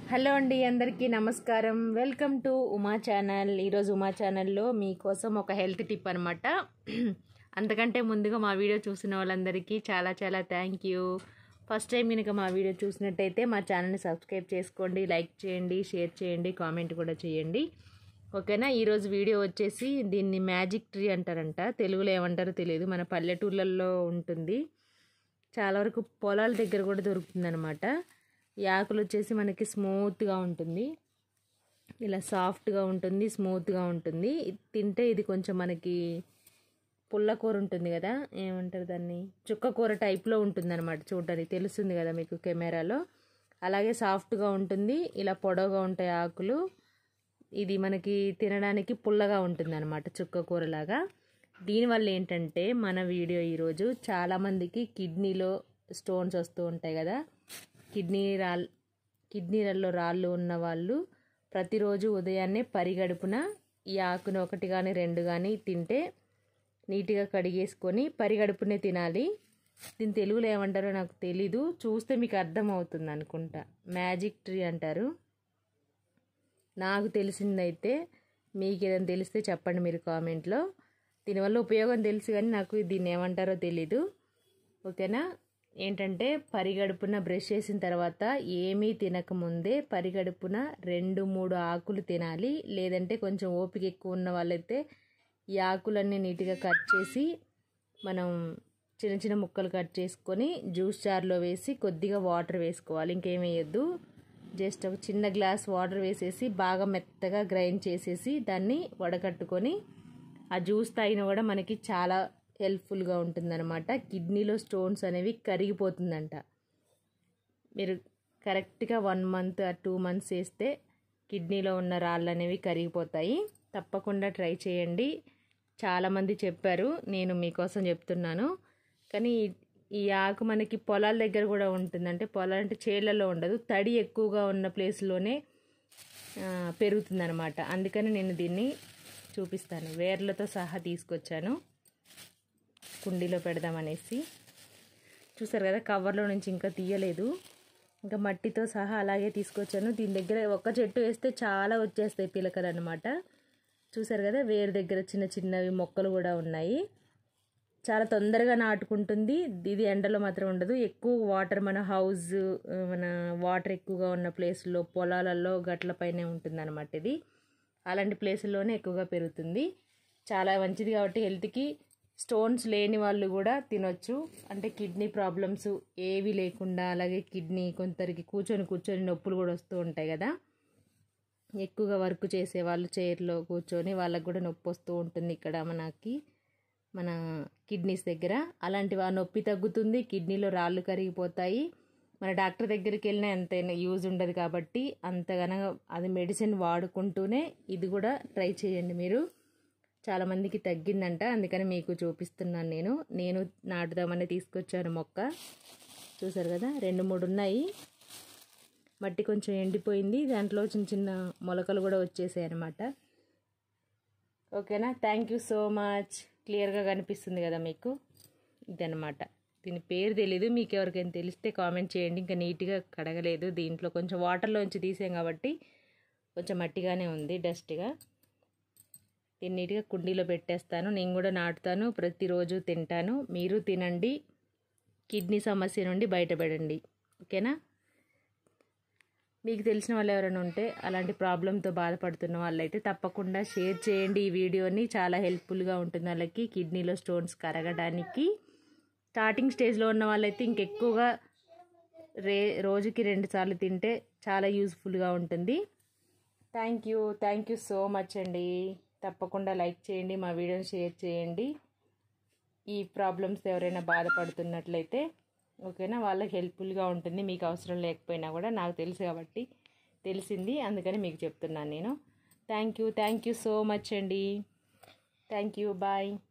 Hello అండి, అందరికీ నమస్కారం. Welcome to Uma channel. ఈరోజు ఉమా ఛానల్లో మీకోసం ఒక హెల్త్ టిప్ అనమాట. అంతకంటే ముందుగా మా వీడియో చూసిన వాళ్ళందరికీ చాలా చాలా థ్యాంక్ యూ. ఫస్ట్ టైం కనుక మా వీడియో చూసినట్టయితే మా ఛానల్ని సబ్స్క్రైబ్ చేసుకోండి, లైక్ చేయండి, షేర్ చేయండి, కామెంట్ కూడా చేయండి. ఓకేనా. ఈరోజు వీడియో వచ్చేసి దీన్ని మ్యాజిక్ ట్రీ అంటారంట, తెలుగులో ఏమంటారో తెలియదు. మన పల్లెటూళ్ళల్లో ఉంటుంది, చాలా వరకు పొలాల దగ్గర కూడా దొరుకుతుంది అనమాట. ఈ ఆకులు వచ్చేసి మనకి స్మూత్గా ఉంటుంది, ఇలా సాఫ్ట్గా ఉంటుంది, స్మూత్గా ఉంటుంది. తింటే ఇది కొంచెం మనకి పుల్లకూర ఉంటుంది కదా, ఏమంటారు దాన్ని, చుక్కకూర టైప్లో ఉంటుంది అనమాట. చూడడానికి తెలుస్తుంది కదా మీకు కెమెరాలో. అలాగే సాఫ్ట్గా ఉంటుంది, ఇలా పొడవుగా ఉంటాయి ఆకులు. ఇది మనకి తినడానికి పుల్లగా ఉంటుంది అనమాట, చుక్కకూరలాగా. దీనివల్ల ఏంటంటే మన వీడియో ఈరోజు చాలామందికి కిడ్నీలో స్టోన్స్ వస్తూ ఉంటాయి కదా, కిడ్నీలలో రాళ్ళు ఉన్న వాళ్ళు ప్రతిరోజు ఉదయాన్నే పరిగడుపున ఈ ఆకును ఒకటి కానీ రెండు కానీ తింటే నీట్గా కడిగేసుకొని పరిగడుపునే తినాలి. దీని తెలుగులో ఏమంటారో నాకు తెలీదు, చూస్తే మీకు అర్థం అవుతుంది అనుకుంటా. మ్యాజిక్ ట్రీ అంటారు. నాకు తెలిసిందైతే మీకు ఏదైనా తెలిస్తే చెప్పండి మీరు కామెంట్లో. దీనివల్ల ఉపయోగం తెలుసు కానీ నాకు దీన్ని ఏమంటారో తెలీదు. ఓకేనా. ఏంటంటే పరిగడుపున బ్రష్ చేసిన తర్వాత ఏమీ తినకముందే పరిగడుపున 2-3 ఆకులు తినాలి. లేదంటే కొంచెం ఓపిక ఎక్కువ ఉన్న వాళ్ళైతే ఈ ఆకులన్నీ నీట్గా కట్ చేసి మనం చిన్న చిన్న ముక్కలు కట్ చేసుకొని జ్యూస్ జార్లో వేసి కొద్దిగా వాటర్ వేసుకోవాలి, ఇంకేం వేయొద్దు. జస్ట్ ఒక చిన్న గ్లాస్ వాటర్ వేసేసి బాగా మెత్తగా గ్రైండ్ చేసేసి దాన్ని వడకట్టుకొని ఆ జ్యూస్ తాగినా కూడా మనకి చాలా హెల్ప్ఫుల్గా ఉంటుందన్నమాట. కిడ్నీలో స్టోన్స్ అనేవి కరిగిపోతుందంట. మీరు కరెక్ట్గా 1 month or 2 months చేస్తే కిడ్నీలో ఉన్న రాళ్ళు అనేవి కరిగిపోతాయి. తప్పకుండా ట్రై చేయండి. చాలామంది చెప్పారు, నేను మీకోసం చెప్తున్నాను. కానీ ఈ ఆకు మనకి పొలాల దగ్గర కూడా ఉంటుంది, అంటే పొలాలు అంటే చేళ్లలో ఉండదు, తడి ఎక్కువగా ఉన్న ప్లేస్లోనే పెరుగుతుందన్నమాట. అందుకని నేను దీన్ని చూపిస్తాను, వేర్లతో సహా తీసుకొచ్చాను, కుండీలో పెడదామనేసి. చూసారు కదా, కవర్లో నుంచి ఇంకా తీయలేదు, ఇంకా మట్టితో సహా అలాగే తీసుకొచ్చాను. దీని దగ్గర ఒక్క చెట్టు వేస్తే చాలా వచ్చేస్తాయి పిలకలు అనమాట. చూసారు కదా, వేరు దగ్గర చిన్న చిన్నవి మొక్కలు కూడా ఉన్నాయి. చాలా తొందరగా నాటుకుంటుంది. ఇది ఎండలో మాత్రం ఉండదు. ఎక్కువ వాటర్ మన వాటర్ ఎక్కువగా ఉన్న ప్లేస్లో, పొలాలలో, గట్ల పైనే ఉంటుంది అనమాట. ఇది అలాంటి ప్లేసుల్లోనే ఎక్కువగా పెరుగుతుంది. చాలా మంచిది కాబట్టి హెల్త్కి. స్టోన్స్ లేని వాళ్ళు కూడా తినొచ్చు, అంటే కిడ్నీ ప్రాబ్లమ్స్ ఏవి లేకుండా. అలాగే కిడ్నీ కొందరికి కూర్చొని నొప్పులు కూడా వస్తూ ఉంటాయి కదా, ఎక్కువగా వర్క్ చేసే వాళ్ళు చైర్లో కూర్చొని వాళ్ళకు కూడా నొప్పి వస్తూ ఉంటుంది ఇక్కడ మన కిడ్నీస్ దగ్గర. అలాంటివి ఆ నొప్పి తగ్గుతుంది, కిడ్నీలో రాళ్ళు కరిగిపోతాయి. మన డాక్టర్ దగ్గరికి వెళ్ళినా ఎంతైనా యూజ్ ఉండదు కాబట్టి అంతగానో అది మెడిసిన్ వాడుకుంటూనే ఇది కూడా ట్రై చేయండి మీరు. చాలామందికి తగ్గిందంట, అందుకని మీకు చూపిస్తున్నాను. నేను నాటుదామని తీసుకొచ్చాను మొక్క. చూసారు కదా, 2-3 ఉన్నాయి. మట్టి కొంచెం ఎండిపోయింది, దాంట్లో చిన్న చిన్న మొలకలు కూడా వచ్చేసాయి అనమాట. ఓకేనా. Thank you so much. క్లియర్గా కనిపిస్తుంది కదా మీకు, ఇదనమాట. దీని పేరు తెలీదు, మీకు ఎవరికైనా తెలిస్తే కామెంట్ చేయండి. ఇంకా నీట్గా కడగలేదు, దీంట్లో కొంచెం వాటర్లోంచి తీసాం కాబట్టి కొంచెం మట్టిగానే ఉంది, డస్ట్గా. దీన్ని నీట్గా కుండీలో పెట్టేస్తాను. నేను కూడా నాటుతాను, ప్రతిరోజు తింటాను. మీరు తినండి, కిడ్నీ సమస్య నుండి బయటపడండి. ఓకేనా. మీకు తెలిసిన వాళ్ళు ఎవరైనా ఉంటే అలాంటి ప్రాబ్లంతో బాధపడుతున్న వాళ్ళైతే తప్పకుండా షేర్ చేయండి ఈ వీడియోని. చాలా హెల్ప్ఫుల్గా ఉంటుంది వాళ్ళకి కిడ్నీలో స్టోన్స్ కరగడానికి. స్టార్టింగ్ స్టేజ్లో ఉన్న వాళ్ళైతే ఇంకెక్కువగా రోజుకి 2 సార్లు తింటే చాలా యూజ్ఫుల్గా ఉంటుంది. థ్యాంక్ యూ సో మచ్ అండి. తప్పకుండా లైక్ చేయండి, మా వీడియోని షేర్ చేయండి. ఈ ప్రాబ్లమ్స్ ఎవరైనా బాధపడుతున్నట్లయితే ఓకేనా, వాళ్ళకి హెల్ప్ఫుల్గా ఉంటుంది. మీకు అవసరం లేకపోయినా కూడా నాకు తెలుసు కాబట్టి తెలిసింది, అందుకని మీకు చెప్తున్నాను నేను. థ్యాంక్ యూ సో మచ్ అండి. Thank you, bye.